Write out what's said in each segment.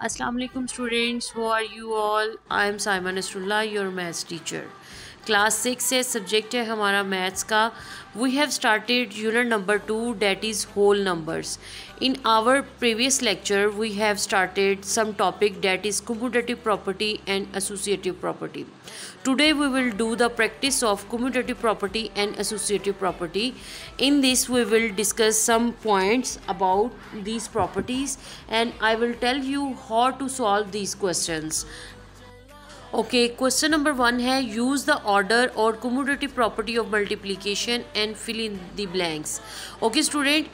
Assalamu alaikum students, how are you all? I am Simon Nasrullah, your maths teacher. Class 6 से subject है हमारा maths का. We have started unit number 2 that is whole numbers. In our previous lecture we have started some topic that is commutative property and associative property. Today we will do the practice of commutative property and associative property. In this we will discuss some points about these properties and I will tell you how to solve these questions. Okay, question number 1 है use the order और commutative property of multiplication and fill in the blanks. Okay student,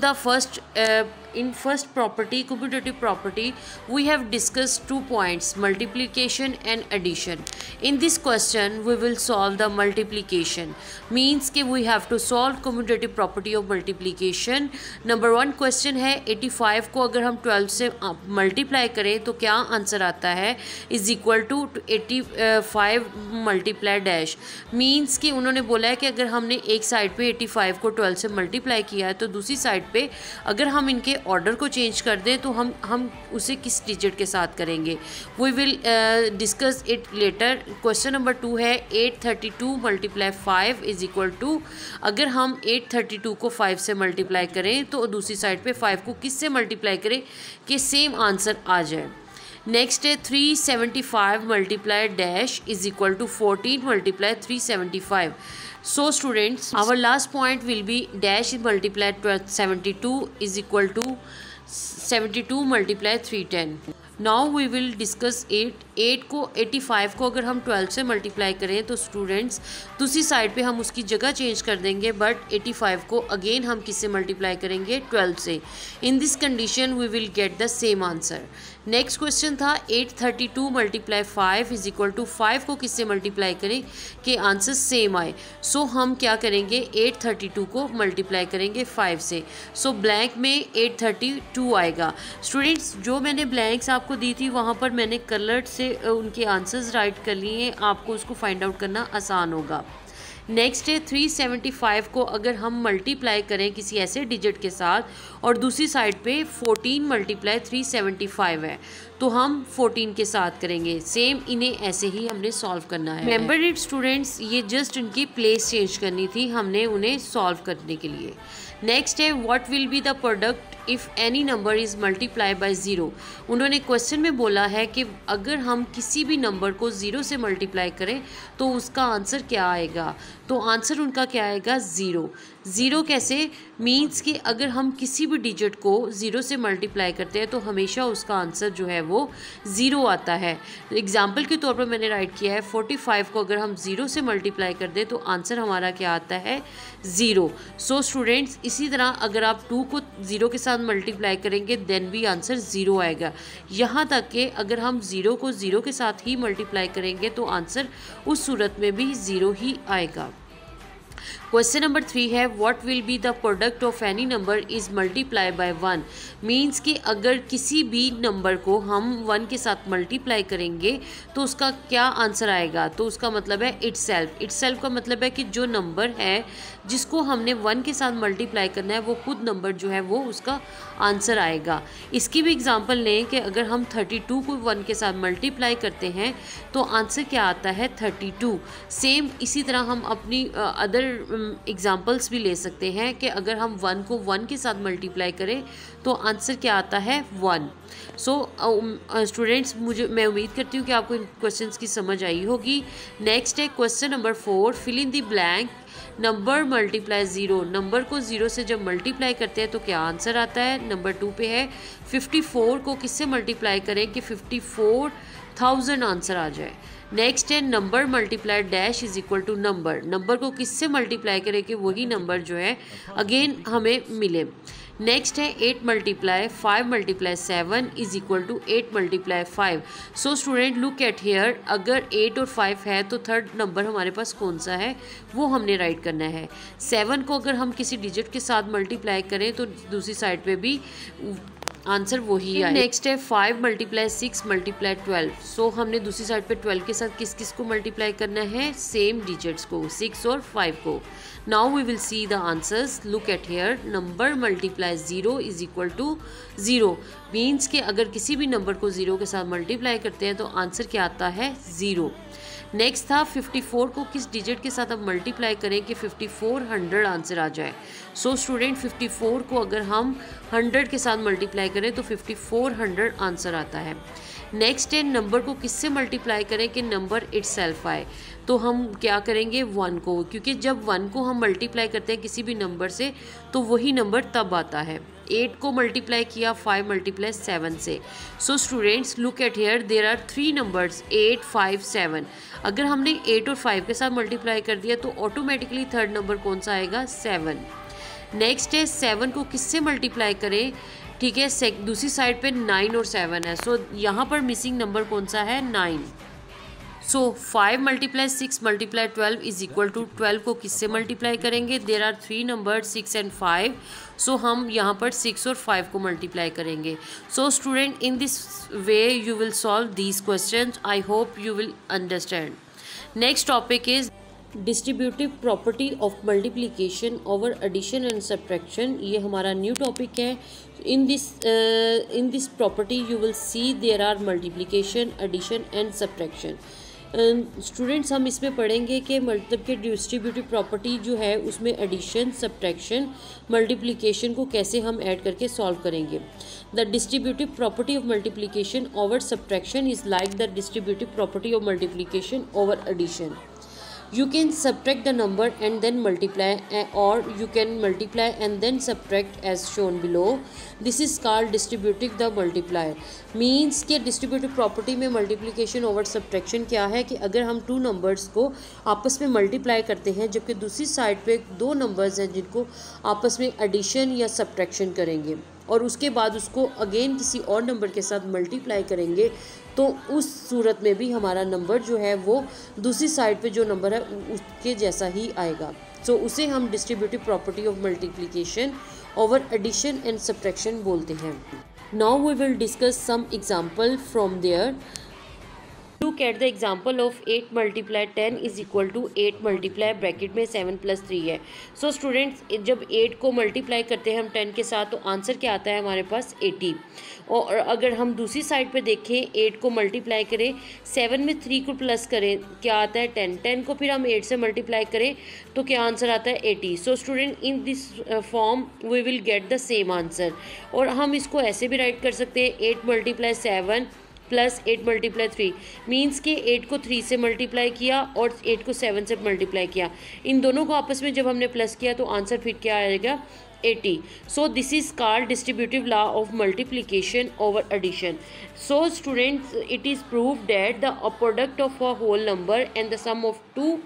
in first property, commutative property, we have discussed 2 points, multiplication and addition. In this question we will solve the multiplication, means कि we have to solve commutative property of multiplication. Number 1 question है 85 को अगर हम 12 से multiply करें तो क्या answer आता है, is equal to 85 multiply dash. Means कि उन्होंने बोला है कि अगर हमने एक साइड पे 85 को 12 से मल्टीप्लाई किया है तो दूसरी साइड पे अगर हम इनके ऑर्डर को चेंज कर दें तो हम उसे किस डिजिट के साथ करेंगे. We will discuss it later. Question number 2 है 832 मल्टीप्लाई 5 इज इक्वल टू, अगर हम 832 को 5 से मल्टीप्लाई करें तो दूसरी साइड पे 5 को किस से मल्टीप्लाई करें कि सेम आंसर आ जाए. नेक्स्ट है 375 multiply dash is equal to 14 multiply 375. So students, our last point will be dash multiplied 72 is equal to 72 multiplied 310. Now we will discuss 8 को 85 को अगर हम 12 से मल्टीप्लाई करें तो स्टूडेंट्स दूसरी साइड पे हम उसकी जगह चेंज कर देंगे, बट 85 को अगेन हम किससे मल्टीप्लाई करेंगे, 12 से. In this condition we will get the same answer. Next question था 832 मल्टीप्लाई 5 इज इक्वल टू 5 को किससे मल्टीप्लाई करें कि आंसर सेम आए. सो हम क्या करेंगे, 832 को मल्टीप्लाई करेंगे 5 से. सो ब्लैंक में 832 आएगा. स्टूडेंट्स, जो मैंने ब्लैंक्स आपको दी थी वहाँ पर मैंने कलर्ड से उनके आंसर्स राइट कर लिए हैं, आपको उसको फाइंड आउट करना आसान होगा. नेक्स्ट है 375 को अगर हम मल्टीप्लाई करें किसी ऐसे डिजिट के साथ और दूसरी साइड पे 14 मल्टीप्लाई 375 है तो हम 14 के साथ करेंगे. सेम इन्हें ऐसे ही हमने सॉल्व करना है. रिमेंबर इट स्टूडेंट्स, ये जस्ट इनकी प्लेस चेंज करनी थी हमने उन्हें सॉल्व करने के लिए. नेक्स्ट है what will be the product if any number is multiply by zero. उन्होंने क्वेश्चन में बोला है कि अगर हम किसी भी नंबर को ज़ीरो से मल्टीप्लाई करें तो उसका आंसर क्या आएगा. तो आंसर उनका क्या आएगा, ज़ीरो. ज़ीरो कैसे, मीन्स कि अगर हम किसी भी डिजिट को ज़ीरो से मल्टीप्लाई करते हैं तो हमेशा उसका आंसर जो है वो ज़ीरो आता है. एग्जाम्पल के तौर पर मैंने राइट किया है 45 को अगर हम ज़ीरो से मल्टीप्लाई कर दें तो आंसर हमारा क्या आता है, ज़ीरो. सो स्टूडेंट्स, इसी तरह अगर आप 2 को ज़ीरो के साथ मल्टीप्लाई करेंगे देन भी आंसर ज़ीरो आएगा. यहाँ तक कि अगर हम ज़ीरो को ज़ीरो के साथ ही मल्टीप्लाई करेंगे तो आंसर उस सूरत में भी ज़ीरो ही आएगा. क्वेश्चन नंबर 3 है what will be the product of any number is multiply by 1. Means कि अगर किसी भी नंबर को हम 1 के साथ मल्टीप्लाई करेंगे तो उसका क्या आंसर आएगा. तो उसका मतलब है इटसेल्फ. इटसेल्फ का मतलब है कि जो नंबर है जिसको हमने 1 के साथ मल्टीप्लाई करना है वो खुद नंबर जो है वो उसका आंसर आएगा. इसकी भी एग्जांपल लें कि अगर हम 32 को 1 के साथ मल्टीप्लाई करते हैं तो आंसर क्या आता है, 32. सेम इसी तरह हम अपनी अदर एग्जाम्पल्स भी ले सकते हैं कि अगर हम 1 को 1 के साथ मल्टीप्लाई करें तो आंसर क्या आता है, 1. सो स्टूडेंट्स, मैं उम्मीद करती हूँ कि आपको इन क्वेश्चंस की समझ आई होगी. नेक्स्ट है question number 4 fill in the blank number multiply zero. नंबर को ज़ीरो से जब मल्टीप्लाई करते हैं तो क्या आंसर आता है. नंबर 2 पे है 54 को किससे मल्टीप्लाई करें कि 54,000 आंसर आ जाए. नेक्स्ट है number multiply dash is equal to number. Number को किससे मल्टीप्लाई करें कि वही नंबर जो है अगेन हमें मिले. नेक्स्ट है 8 multiply 5 multiply 7 is equal to 8 multiply 5. So student look at here, अगर 8 और 5 है तो थर्ड नंबर हमारे पास कौन सा है वो हमने राइट करना है. 7 को अगर हम किसी डिजिट के साथ मल्टीप्लाई करें तो दूसरी साइड पे भी आंसर वही आए। नेक्स्ट है 5 × 6 × 12। सो हमने दूसरी साइड पे 12 के साथ किस किस को मल्टीप्लाई करना है, सेम डिजिट्स को, 6 और 5 को। Now we will see the answers. Look at here, number multiply 0 is equal to 0। Means कि अगर किसी भी नंबर को 0 के साथ मल्टीप्लाई करते हैं तो आंसर क्या आता है, 0। नेक्स्ट था 54 को किस डिजिट के साथ अब मल्टीप्लाई करें कि 5400 आंसर आ जाए। सो स्टूडेंट 54 को अगर हम 100 के साथ मल्टीप्लाई करें तो 5400 आंसर आता है। नेक्स्ट है नंबर को किससे मल्टीप्लाई करें कि नंबर इटसेल्फ आए। तो हम क्या करेंगे, 1 को, क्योंकि जब 1 को हम मल्टीप्लाई करते हैं किसी भी नंबर से तो वही नंबर तब आता है। 8 को मल्टीप्लाई किया 5 × 7 से। So students look at here, there are 3 numbers 8, 5, 7। अगर हमने 8 और 5 के साथ मल्टीप्लाई कर दिया तो ऑटोमेटिकली थर्ड नंबर कौन सा आएगा, 7। नेक्स्ट है 7 को किससे मल्टीप्लाई करें, ठीक है, दूसरी साइड पे 9 और 7 है। सो यहाँ पर मिसिंग नंबर कौन सा है, 9। सो 5 × 6 × 12 इज इक्वल टू 12 को किससे मल्टीप्लाई करेंगे, there are 3 number 6 and 5। So हम यहाँ पर 6 और 5 को मल्टीप्लाई करेंगे। So student in this way you will solve these question. I hope you will understand. Next topic is distributive property of multiplication over addition and subtraction. ये हमारा new topic है। In this property you will see there are multiplication, addition and subtraction. Students हम इसमें पढ़ेंगे कि मतलब कि distributive property जो है उसमें एडिशन, सब्ट्रैक्शन, मल्टीप्लिकेशन को कैसे हम ऐड करके सॉल्व करेंगे। The distributive property of multiplication over subtraction is like the distributive property of multiplication over addition. You can subtract the number and then multiply, or you can multiply and then subtract as shown below. This is called distributive the multiplier. Means कि distributive property में multiplication over subtraction क्या है कि अगर हम 2 numbers को आपस में multiply करते हैं जबकि दूसरी साइड पे 2 numbers हैं जिनको आपस में addition या subtraction करेंगे और उसके बाद उसको अगेन किसी और नंबर के साथ मल्टीप्लाई करेंगे तो उस सूरत में भी हमारा नंबर जो है वो दूसरी साइड पे जो नंबर है उसके जैसा ही आएगा। सो उसे हम distributive property of multiplication over addition and subtraction बोलते हैं। Now we will discuss some example from there. Look at the example of 8 × 10 is equal to 8 × bracket में 7 + 3 है। सो स्टूडेंट्स जब 8 को मल्टीप्लाई करते हैं हम 10 के साथ तो आंसर क्या आता है हमारे पास, 80। और अगर हम दूसरी साइड पे देखें 8 को मल्टीप्लाई करें 7 में 3 को प्लस करें क्या आता है, 10। 10 को फिर हम 8 से मल्टीप्लाई करें तो क्या आंसर आता है, 80। So student in this form we will get the same answer. और हम इसको ऐसे भी राइट कर सकते हैं 8 × 7 प्लस 8 × 3 मीन्स कि 8 को 3 से मल्टीप्लाई किया और 8 को 7 से मल्टीप्लाई किया। इन दोनों को आपस में जब हमने प्लस किया तो आंसर फिर क्या आएगा, 80। So this is called distributive law of multiplication over addition. So students it is prove that the product of a whole number and the sum of 2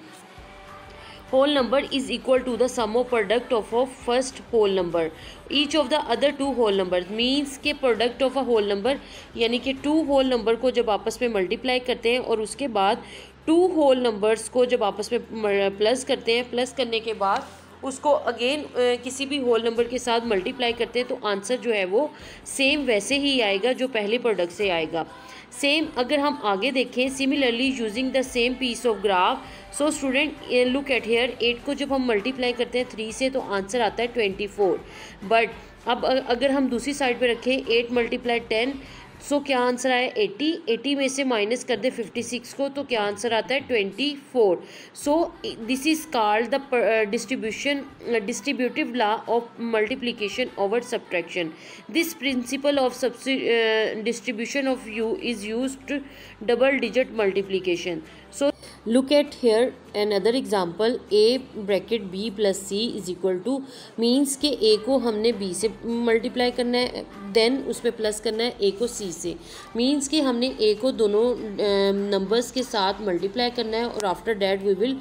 whole number is equal to the sum of product of a first whole number each of the other 2 whole numbers। means के product of a whole number यानी कि 2 whole number को जब आपस में multiply करते हैं और उसके बाद 2 whole numbers को जब आपस में प्लस करते हैं, प्लस करने के बाद उसको अगेन किसी भी होल नंबर के साथ मल्टीप्लाई करते हैं तो आंसर जो है वो सेम वैसे ही आएगा जो पहले प्रोडक्ट से आएगा। सेम अगर हम आगे देखें similarly using the same piece of graph. So student look at here 8 को जब हम मल्टीप्लाई करते हैं 3 से तो आंसर आता है 24। बट अब अगर हम दूसरी साइड पे रखें 8 × 10 सो क्या आंसर आया 80। 80 में से माइनस कर दे 56 को तो क्या आंसर आता है 24। So this is called the distributive law of multiplication over subtraction. This principle of distribution of you is used double digit multiplication. So look at here another example a bracket b + c is equal to means के a को हमने b से multiply करना है then उसमें plus करना है a को c से। मीन्स कि हमने a को दोनों नंबर्स के साथ मल्टीप्लाई करना है और after that we will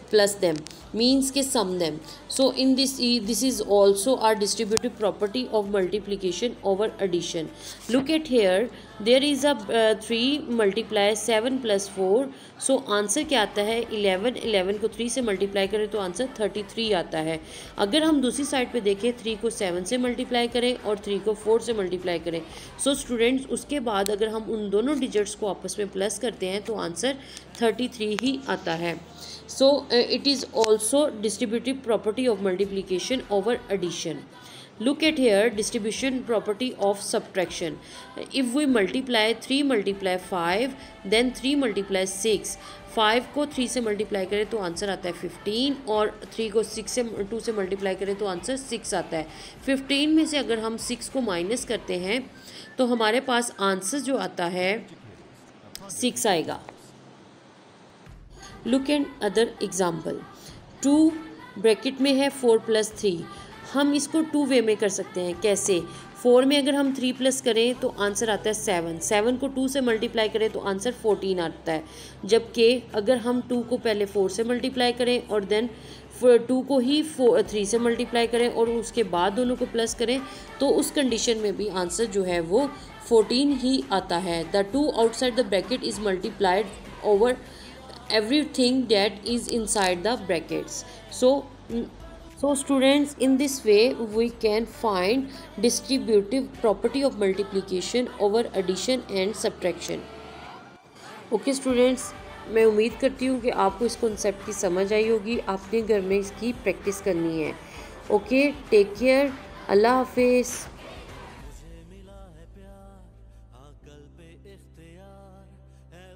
plus them, means के sum them. So in this is also our distributive property of multiplication over addition. Look at here, there is a 3 multiply 7 plus 4. So answer क्या आता है 11. 11 को 3 से multiply करें तो answer 33 आता है. अगर हम दूसरी साइड पे देखें 3 को 7 से मल्टीप्लाई करें और 3 को 4 से मल्टीप्लाई करें. सो स्टूडेंट्स उसके बाद अगर हम उन दोनों डिजिट्स को आपस में प्लस करते हैं तो आंसर 33 ही आता है. So it is also distributive property of multiplication over addition. Look at here, distribution property of subtraction. If we multiply 3 multiply 5, then 3 multiply 6. 5 को 3 से मल्टीप्लाई करें तो आंसर आता है 15 और 3 को 2 से मल्टीप्लाई करें तो आंसर 6 आता है. 15 में से अगर हम 6 को माइनस करते हैं तो हमारे पास आंसर जो आता है 6 आएगा. Look and other example. 2 bracket में है 4 प्लस 3. हम इसको 2 वे में कर सकते हैं. कैसे? 4 में अगर हम 3 प्लस करें तो आंसर आता है 7. 7 को 2 से मल्टीप्लाई करें तो आंसर 14 आता है. जबकि अगर हम 2 को पहले 4 से मल्टीप्लाई करें और देन 2 को ही 3 से मल्टीप्लाई करें और उसके बाद दोनों को प्लस करें तो उस कंडीशन में भी आंसर जो है वो 14 ही आता है. The 2 outside the bracket is multiplied over everything that is inside the brackets. So students, in this way we can find distributive property of multiplication over addition and subtraction. Okay students, मैं उम्मीद करती हूँ कि आपको इस concept की समझ आई होगी. आपने घर में इसकी प्रैक्टिस करनी है. Okay, take care. अल्लाह हाफिज़.